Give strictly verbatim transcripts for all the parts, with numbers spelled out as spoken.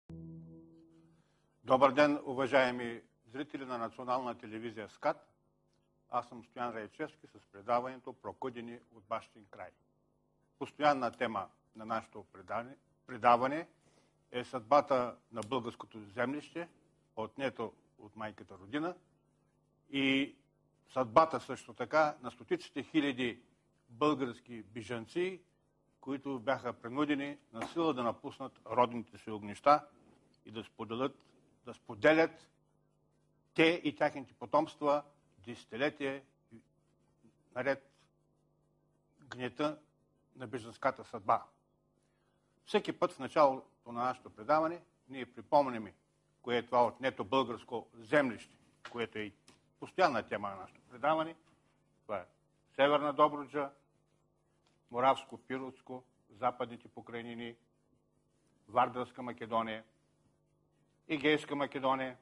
Добър ден, уважаеми зрители на Национална телевизия СКАТ. Аз съм Стоян Райчевски с предаването "Прокудени от бащин край". Постоянна тема на нашето предаване е съдбата на българското землище, отнето от майката родина, и съдбата също така на стотиците хиляди български бежанци, които бяха принудени на сила да напуснат родните си огнища и да споделят, да споделят те и тяхните потомства десетилетия наред гнета на бежанската съдба. Всеки път в началото на нашето предаване ние припомняме кое е това отнето българско землище, което е и постоянна тема на нашето предаване. Това е Северна Добруджа, Моравско, Пиротско, Западните покрайнини, Вардарска Македония, Егейска Македония,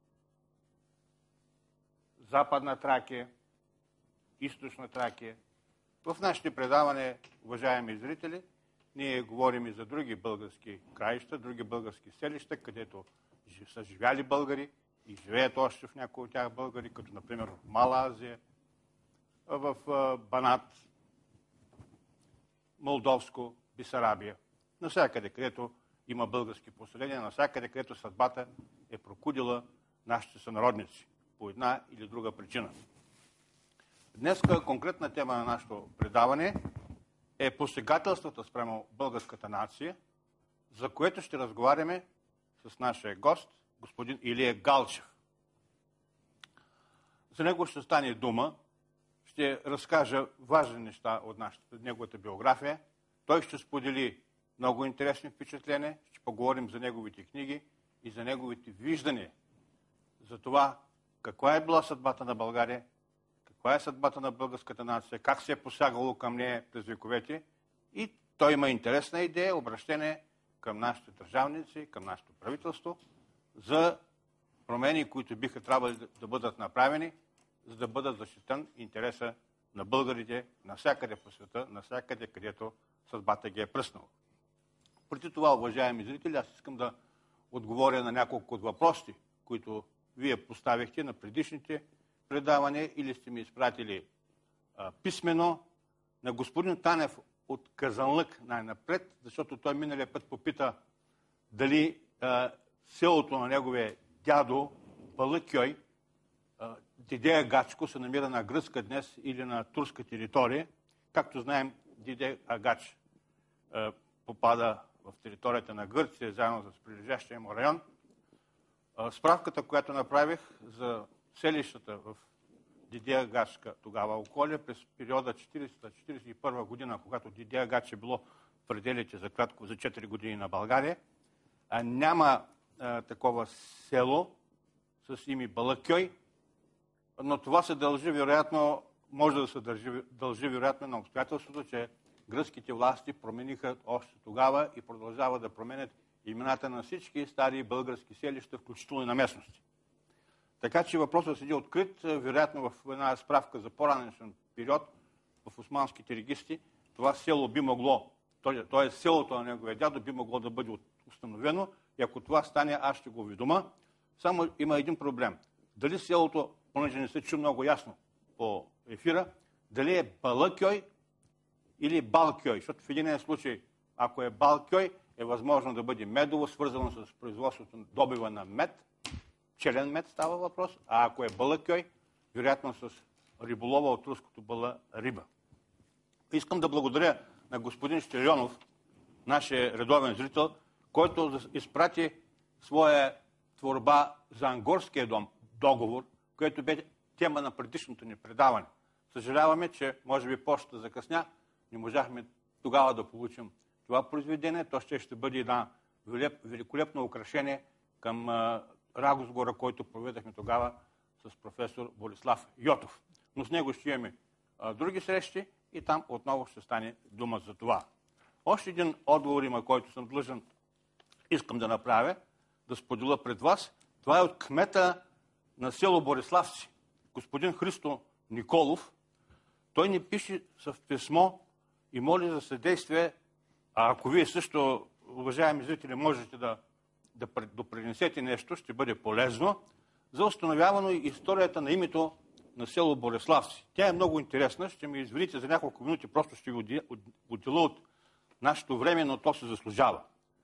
Западна Тракия, Източна Тракия. В нашите предавания, уважаеми зрители, ние говорим и за други български краища, други български селища, където са живяли българи и живеят още в някои от тях българи, като например в Мала Азия, в Банат, Молдовско, Бесарабия. Навсякъде, където има български поселения, навсякъде, където съдбата е прокудила нашите сънародници по една или друга причина. Днеска конкретна тема на нашето предаване е посегателствата спрямо българската нация, за което ще разговаряме с нашия гост, господин Илия Галчев. За него ще стане дума, ще разкажа важни неща от нашата, неговата биография. Той ще сподели много интересни впечатления, ще поговорим за неговите книги и за неговите виждания за това каква е била съдбата на България, каква е съдбата на българската нация, как се е посягало към нея през вековете. И той има интересна идея, обращение към нашите държавници, към нашето правителство за промени, които биха трябвали да бъдат направени, за да бъдат защитен интереса на българите навсякъде по света, навсякъде, където съдбата ги е пръснала. Преди това, уважаеми зрители, аз искам да отговоря на няколко от въпросите, които вие поставихте на предишните предавания или сте ми изпратили а, писмено. На господин Танев от Казанлък най-напред, защото той миналия път попита дали а, селото на неговия дядо Балъкьой, Дидея Гачко, се намира на гръцка днес или на турска територия. Както знаем, Дидея Агач а, попада в територията на Гърция, заедно с прилежащия му район. А, справката, която направих за селищата в Дидея Гачка, тогава околия, през периода четиридесета до четиридесет и първа година, когато Дидея Гач е било в пределите за кратко за четири години на България, а няма а, такова село с име Балъкьой, но това се дължи вероятно, може да се дължи, дължи вероятно на обстоятелството, че гръцките власти промениха още тогава и продължават да променят имената на всички стари български селища, включително и на местности. Така че въпросът седи открит, вероятно в една справка за по-ранен период в османските регистри, това село би могло, т.е. селото на неговия дядо би могло да бъде установено и ако това стане, аз ще го уведома. Само има един проблем. Дали селото, понеже не се чу много ясно по ефира, дали е Балъкьой или Балкьой, защото в един случай, ако е Балкьой, е възможно да бъде медово, свързано с производството добива на мед, пчелен мед става въпрос, а ако е Балъкьой, вероятно с риболова от руското бъла риба. Искам да благодаря на господин Щерионов, нашия редовен зрител, който изпрати своя творба за Ангорския дом, договор, което бе тема на предишното ни предаване. Съжаляваме, че може би почта закъсня, не можахме тогава да получим това произведение. То ще, ще бъде една великолепно украшение към а, разговора, който проведахме тогава с професор Борислав Йотов. Но с него ще имаме а, други срещи и там отново ще стане дума за това. Още един отговор има, който съм длъжен, искам да направя, да споделя пред вас. Това е от кмета на село Бориславци, господин Христо Николов. Той ни пише в писмо и моли за съдействие, а ако вие също, уважаеми зрители, можете да да допринесете нещо, ще бъде полезно за установяване историята на името на село Бориславци. Тя е много интересна, ще ми извините за няколко минути, просто ще ви отделя от нашето време, но то се заслужава.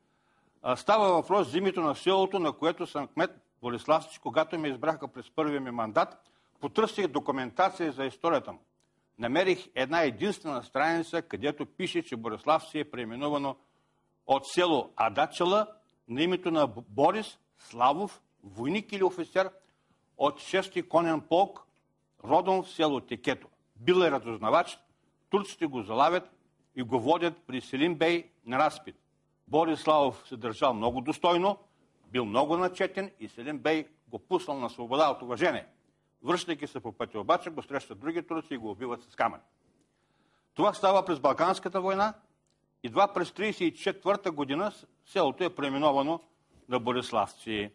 Става въпрос за името на селото, на което съм кмет Бориславци, когато ме избраха през първия ми мандат, потърсих документация за историята му. Намерих една единствена страница, където пише, че Бориславци е преименувано от село Адачела на името на Борис Славов, войник или офицер от шести конен полк, родом в село Текето. Бил е разузнавач, турците го залавят и го водят при Селим бей на разпит. Борис Славов се държал много достойно, бил много начетен и Селим бей го пуснал на свобода от уважение. Връщайки се по пътя обаче, го срещат други турци и го убиват с камъни. Това става през Балканската война. Едва през тридесет и четвърта година селото е преименовано на Бориславци.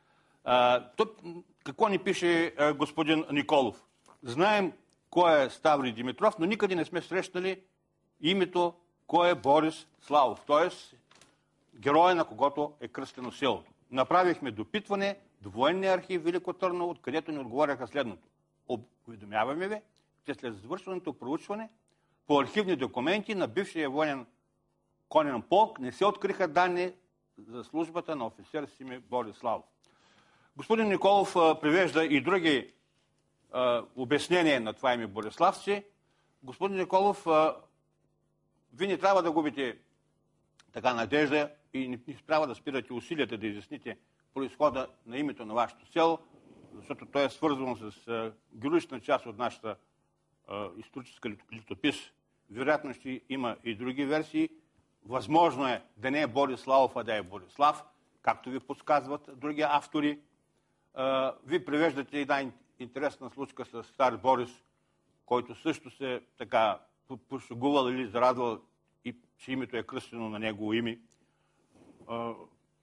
А, тук, какво ни пише а, господин Николов? Знаем кой е Ставри Димитров, но никъде не сме срещнали името кой е Борис Славов, т.е. героя, на когото е кръстено селото. Направихме допитване до военния архив Велико Търново, откъдето ни отговаряха следното. Уведомяваме ви, че след завършването проучване по архивни документи на бившия военен конен полк не се откриха данни за службата на офицер с име Борис Славов. Господин Николов а, привежда и други а, обяснения на това име Бориславци. Господин Николов, а, вие не трябва да губите така надежда и не, не трябва да спирате усилията да изясните произхода на името на вашето село, защото то е свързано с а, героична част от нашата а, историческа летопис. Вероятно ще има и други версии. Възможно е да не е Бориславов, а да е Борислав, както ви подсказват други автори. А, ви превеждате една интересна случка с стар Борис, който също се така пошегувал или зарадвал и че името е кръстено на негово име. А,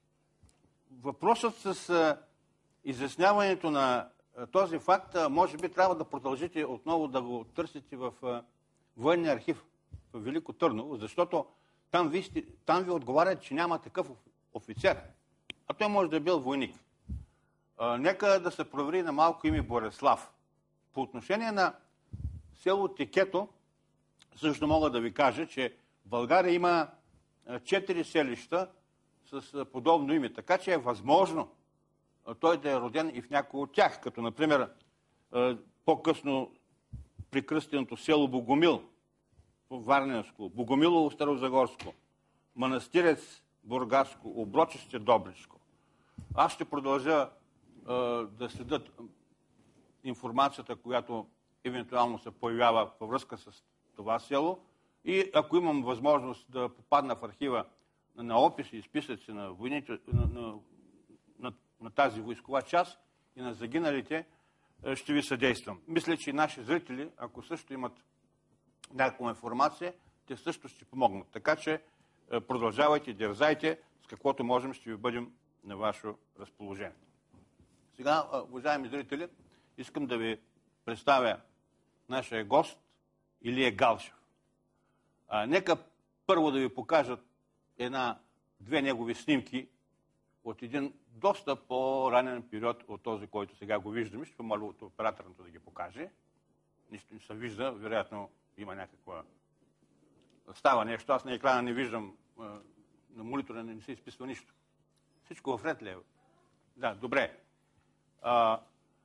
въпросът с а, изясняването на а, този факт, а, може би трябва да продължите отново да го търсите в а, военния архив в Велико Търново, защото там ви, сте, там ви отговарят, че няма такъв офицер. А той може да е бил войник. А, нека да се провери на малко име Борислав. По отношение на село Текето, също мога да ви кажа, че в България има четири селища с подобно име, така че е възможно той да е роден и в някои от тях, като например по-късно прикръстеното село Богомил, Варненско, Богомилово Старозагорско, Манастирец Бургаско, Оброчище Добричко. Аз ще продължа а, да следят информацията, която евентуално се появява във връзка с това село и ако имам възможност да попадна в архива на описи и списъци на, войните, на, на, на, на тази войскова част и на загиналите, ще ви съдействам. Мисля, че и наши зрители, ако също имат някаква информация, те също ще помогнат. Така че продължавайте, дерзайте, с каквото можем ще ви бъдем на ваше разположение. Сега, уважаеми зрители, искам да ви представя нашия гост Илия Галчев. А, нека първо да ви покажат една-две негови снимки от един доста по-ранен период от този, който сега го виждаме. Ще помоля от операторното да ги покаже. Нищо не се вижда, вероятно има някаква... Става нещо. Аз на екрана не виждам, на монитора не се изписва нищо. Всичко в ред ли е? Да, добре. А,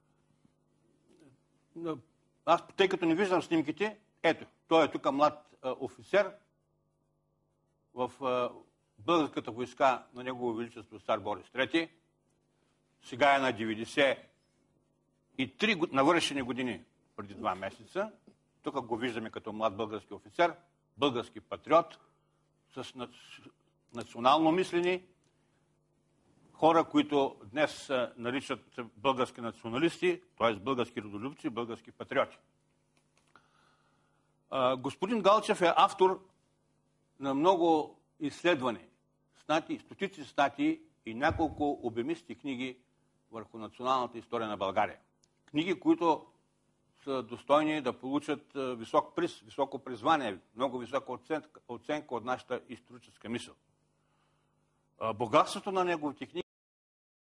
аз, тъй като не виждам снимките, ето, той е тук млад а, офицер в а, българската войска на Негово Величество цар Борис трети. Сега е на деветдесет и три навършени години преди два месеца. Тук го виждаме като млад български офицер, български патриот, с национално мислени, хора, които днес се наричат български националисти, т.е. български родолюбци, български патриоти. Господин Галчев е автор на много изследвания, статии, стотици статии и няколко обемисти книги върху националната история на България. Книги, които са достойни да получат висок приз, високо призвание, много висока оценка, оценка от нашата историческа мисъл. Богатството на неговите книги